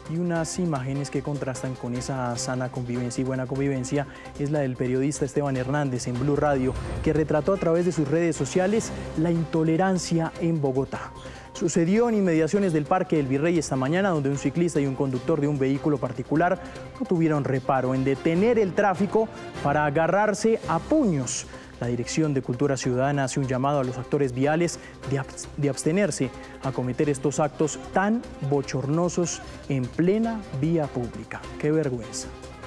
Y unas imágenes que contrastan con esa sana convivencia y buena convivencia es la del periodista Esteban Hernández en Blue Radio, que retrató a través de sus redes sociales la intolerancia en Bogotá. Sucedió en inmediaciones del Parque del Virrey esta mañana, donde un ciclista y un conductor de un vehículo particular no tuvieron reparo en detener el tráfico para agarrarse a puños. La Dirección de Cultura Ciudadana hace un llamado a los actores viales de abstenerse a cometer estos actos tan bochornosos en plena vía pública. ¡Qué vergüenza!